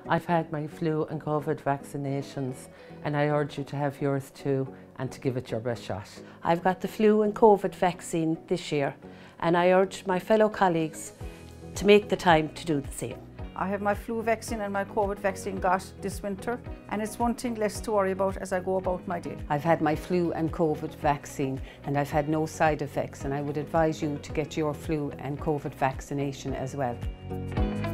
I've had my flu and COVID vaccinations and I urge you to have yours too and to give it your best shot. I've got the flu and COVID vaccine this year and I urge my fellow colleagues to make the time to do the same. I have my flu vaccine and my COVID vaccine got this winter, and it's one thing less to worry about as I go about my day. I've had my flu and COVID vaccine and I've had no side effects, and I would advise you to get your flu and COVID vaccination as well.